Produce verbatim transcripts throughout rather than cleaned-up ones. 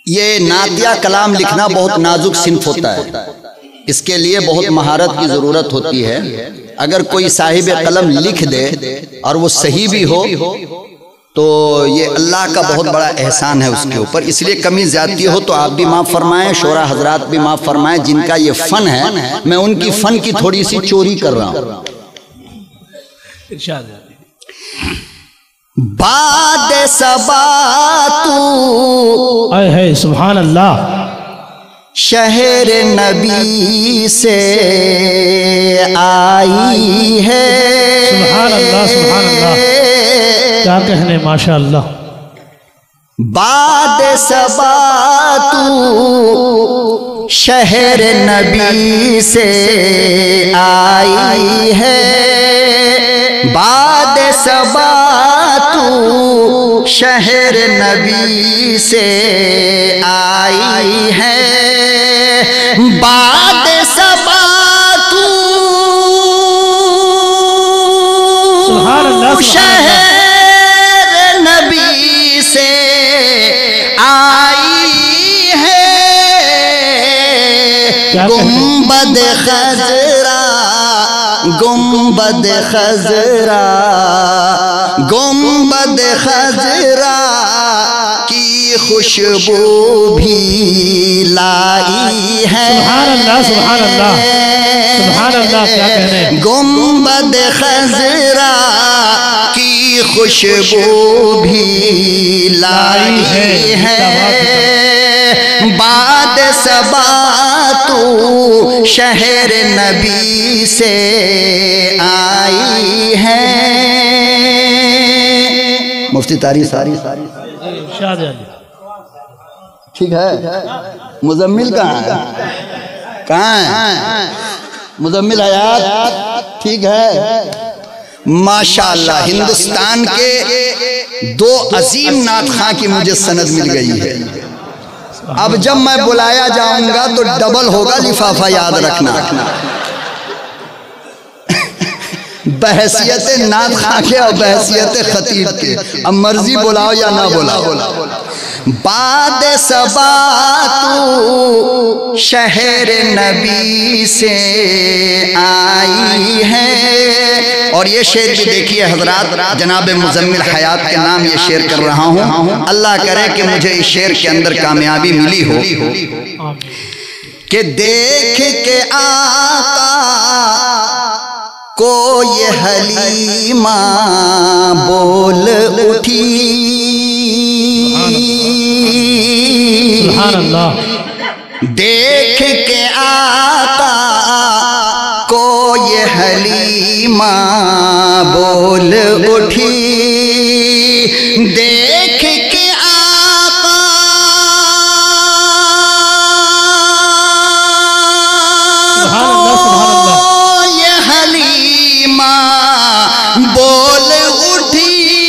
یہ نعتیہ کلام لکھنا بہت نازک صنف ہوتا ہے، اس کے لیے بہت مہارت کی ضرورت ہوتی ہے۔ اگر کوئی صاحب قلم لکھ دے اور وہ صحیح بھی ہو تو یہ اللہ کا بہت بڑا احسان ہے اس کے اوپر، اس لیے کمی زیادتی ہو تو آپ بھی معاف فرمائیں، شورا حضرات بھی معاف فرمائیں، جن کا یہ فن ہے میں ان کی فن کی تھوڑی سی چوری کر رہا ہوں۔ ارشاد باد صبا تو اے ہے سبحان اللہ شہر نبی سے آئی ہے۔ سبحان اللہ سبحان اللہ، کیا کہنے ماشاء اللہ۔ باد صبا تو شہر نبی سے آئی ہے، باد صبا تو شہر نبی سے آئی ہے، باد صبا تو سبحان اللہ شہر نبی سے آئی ہے، گنبد خضرا گنبد خضرا گنبد خضرا کی خوشبو بھی لائی ہے۔ سبحان اللہ سبحان اللہ سبحان اللہ، کیا کہنے۔ گنبد خضرا کی خوشبو بھی لائی ہے، باد صبا تو شہر نبی سے آئی ہے۔ مفتی طاری ساری ارشاد علی، ٹھیک ہے۔ مزمل کہاں ہے؟ کہاں ہے مزمل حیات؟ ٹھیک ہے۔ ماشاءاللہ ہندوستان کے دو عظیم نعت خواں کی مجھے سند مل گئی ہے۔ اب جب میں بلایا جاؤں گا تو ڈبل ہوگا لفافہ، یاد رکھنا۔ بحیثیت نعت خواں کے اور بحیثیت خطیب کے، اب مرضی بلاؤ یا نہ بلاؤ۔ باد صبا تو شہر نبی سے آئی ہے، اور یہ شعر بھی دیکھیے حضرات، جناب مزمل حیات کے نام یہ شعر کر رہا ہوں، اللہ کرے کہ مجھے اس شعر کے اندر کامیابی ملی ہو کہ دیکھ کے آقا کو یہ حلیمہ بول اٹھی، سبحان اللہ۔ دیکھ کے آقا کو یہ حلیمہ بول اٹھی، دیکھ کے آقا کو یہ حلیمہ بول اٹھی،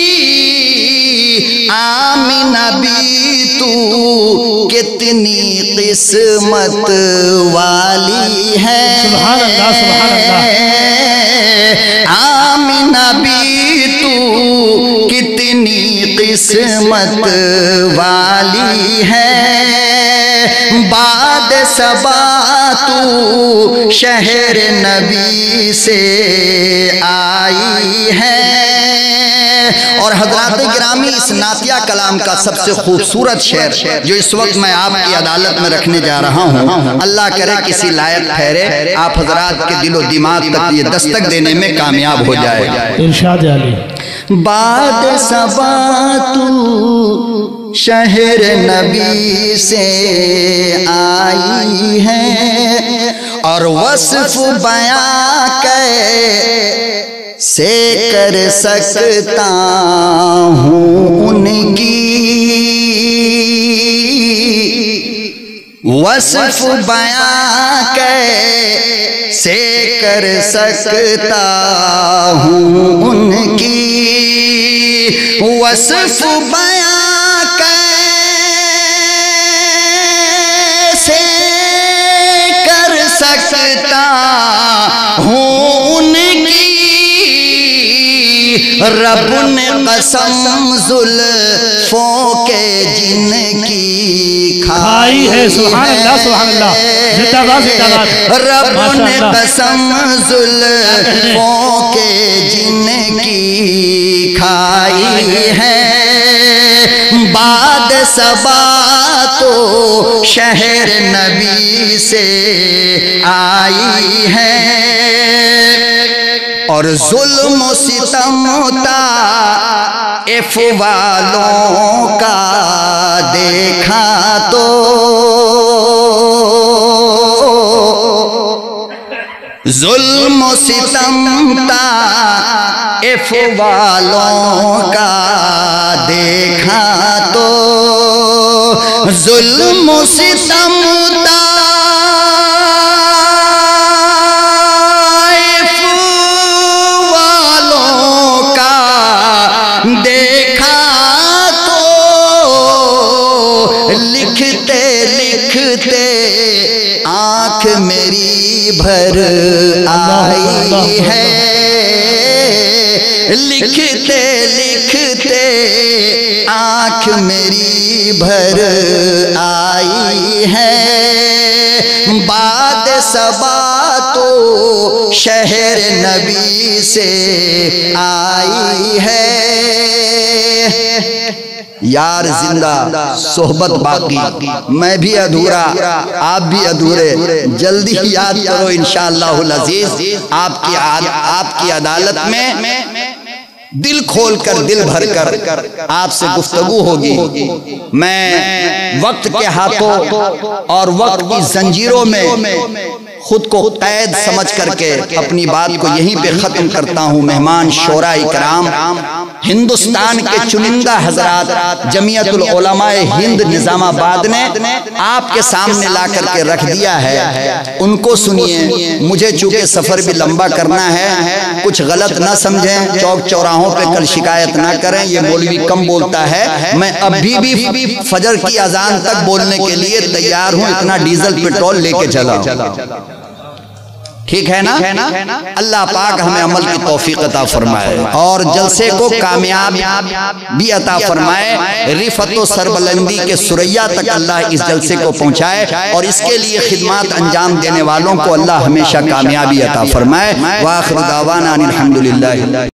آمینہ بھی تو کتنی قسمت والی ہے۔ سبحان اللہ سبحان اللہ، آمینہ بھی تو کتنی قسمت والی ہے، باد صبا تو شہر نبی سے آئی ہے۔ اور حضرات گرامی، اس نعتیہ کلام کا سب سے خوبصورت شعر جو اس وقت میں آپ کی عدالت میں رکھنے جا رہا ہوں، اللہ کرے کسی لائق ٹھہرے، آپ حضرات کے دل و دماغ تک یہ دستک دینے میں کامیاب ہو جائے۔ ارشاد علی۔ باد صبا تو شہر نبی سے آئی ہے، اور وصف بیاں کیسے کر سکتا ہوں ان کی، وصف بیاں کیسے کر سکتا ہوں ان کی، وصف بیاں کیسے کر سکتا ہوں ان کی، رب نے قسم زلفوں کے جن کی کھائی ہے. سبحان اللہ سبحان اللہ. زندہ باد زندہ باد. رب نے قسم زلفوں کے جن کی کھائی ہے. بعد صبا تو شہر نبی سے آئی ہے. اور ظلم و ستم طائف والوں کا دیکھا تو ظلم و ستم طائف والوں کا دیکھا تو ظلم و ستم آنکھ میری بھر آئی ہے. لکھتے لکھتے آنکھ میری بھر آئی ہے. بعد صبا تو شہر نبی سے آئی ہے. یار زندہ صحبت باقی، میں بھی ادھورا آپ بھی ادھورے. جلدی یاد کرو انشاءاللہ العزیز. آپ کی آپ کی عدالت میں دل کھول کر دل بھر کر آپ سے گفتگو ہوگی. میں وقت کے ہاتھوں اور وقت کی زنجیروں میں خود کو قید سمجھ کر کے اپنی بات کو یہیں پہ ختم کرتا ہوں. مہمان شورا اکرام، ہندوستان کے چنندہ حضرات جمعیت العلماء ہند نظام آباد نے آپ کے سامنے لا کر کے رکھ دیا ہے. ان کو سنیے. مجھے چونکہ سفر بھی لمبا کرنا ہے، کچھ غلط نہ سمجھیں، چوک چوراہوں پہ کل شکایت نہ کریں یہ مولوی کم بولتا ہے. میں ابھی بھی فجر کی اذان تک بولنے کے لیے تیار ہوں. اتنا ڈیزل پیٹرول لے کے چلا. ٹھیک ہے نا؟ اللہ پاک ہمیں عمل کی توفیق عطا فرمائے اور جلسے کو کامیاب بھی عطا فرمائے. رفعت و سربلندی کے ثریا تک اللہ اس جلسے کو پہنچائے اور اس کے لیے خدمات انجام دینے والوں کو اللہ ہمیشہ کامیابی عطا فرمائے. وآخر دعوانا الحمدللہ.